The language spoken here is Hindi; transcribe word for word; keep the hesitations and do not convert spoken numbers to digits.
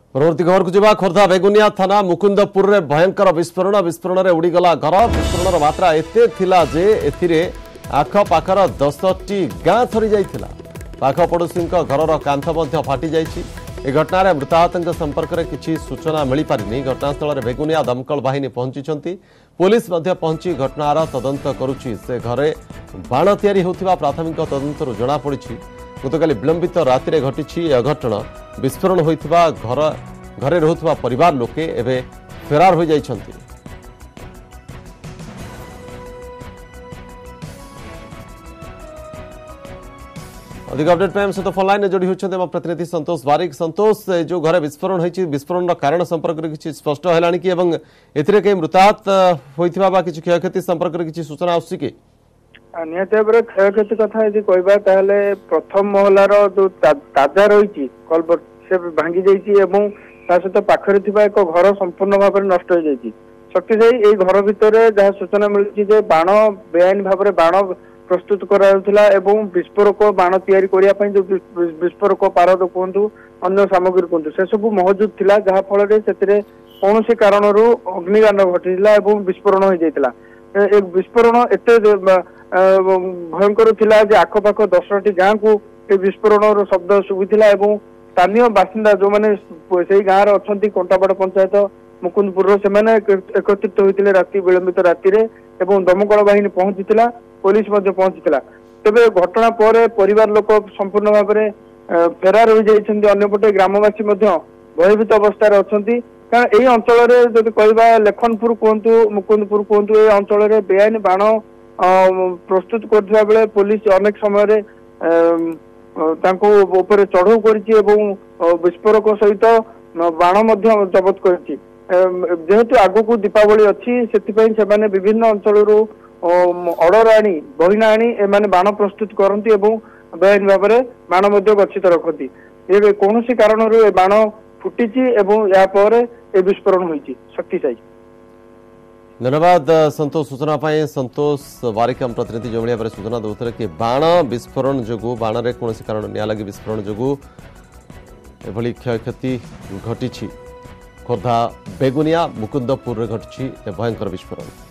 परवर्ती खबर को जावा खोर्धा बेगुनिया थाना मुकुंदपुर रे भयंकर विस्फोरण विस्फोरण रे उड़ीगला घर विस्फोरण मात्रा एते थिला जे एथिरे आख पाखर दस टी गाँ थरी जाइथिला पाख पड़ोशी घर कांथ मध्य फाटी जाइछि। ए घटना रे मृताहत संपर्क में किसी सूचना मिल पारिनी। घटनास्थल में बेगुनिया दमकल बाहिनी पहुंची पुलिस मध्य पहुंची घटनार तदंत करुछि। से घरे बाण तैयारी होथिबा प्राथमिक तदंतरु जणा पड़िछि। गतकाली विलंबित राति रे घटिछि अघटन विस्फोरण होइथिबा घर घरे रहुथिबा परिवार लोके एबे फेरार हो जाइछन्ति। अधिक अपडेट पे हम सहित फोन लाइन जोड़ी होछन्ते हम प्रतिनिधि संतोष बारिक। संतोष जो घरे विस्फोरण होइछि विस्फोरण कारण संपर्क रे किछि स्पष्ट हेलानी कि एवं एथिरे के मृताहत होइथिबा बा किछि क्षयक्षति संपर्क रे किछि सूचना आउछि कि निहत भाव क्षयक्षति कथा यदि कहबा ताहले प्रथम महलार जो ताजा रही कलबट से भांगी जाइए और सहित पाखरे थिबा एक घर संपूर्ण भाव में नष्ट हो जाइए। शक्तिशाली यही घर भितर जहाँ सूचना मिली बाण बेआईन भाव में बाण प्रस्तुत कराउथिला एवं विस्फोरक बाण तैयारी करिया पई जो विस्फोरक पारद कहतु अन्य सामग्री कहतु से सब मौजूद थिला जहाँ फल से कौन से कारणरू अग्निकांड घटिला एवं विस्फोरण हो जाइतिला। एक विस्फोरण एत भयंकर थिला जे आखपाख दस टी गाँ को विस्फोरण शब्द शुभुला एवं स्थानीय बासिंदा जो मैंने से गाँव अच्छा कंटाबाड़ पंचायत मुकुंदपुर से एकत्रित होते राति विलंबित राति एवं दमकल बाहिनी पहुंची पुलिस पहुंची तेरे घटना पर परिवार लोक संपूर्ण भाव में फेरार हो जाइछन्ति। अन्यपटे ग्रामवासी भयभीत अवस्था अच्छा कारण यही अंचल जब कह लेखनपुर कहतु मुकुंदपुर कहतु ये अंचल बेआईन बाण प्रस्तुत करथिबा बेले पुलिस अनेक समय चढ़ऊ कर विस्फोरक सहित बाण जबत कर जेहेतु आगु दीपावली अच्छी से विभिन्न अंचल ऑर्डर आनी बहिना आनी एमाने बाण प्रस्तुत करती बेआईन भाव में बाण गच्छित रखती। ये कौन कारण बाण फुटी यापर ए विस्फोरण होती शक्तिशाली। धन्यवाद संतोष सूचना पाए। संतोष बारिक प्रतिनिधि जो भाव सूचना दूसरे कि बाण विस्फोरण जो बाण में कौन कारण निया लगी विस्फोरण जो एभली क्षयक्षति घटी खोर्धा बेगुनिया मुकुंदपुर घटी भयंकर विस्फोरण।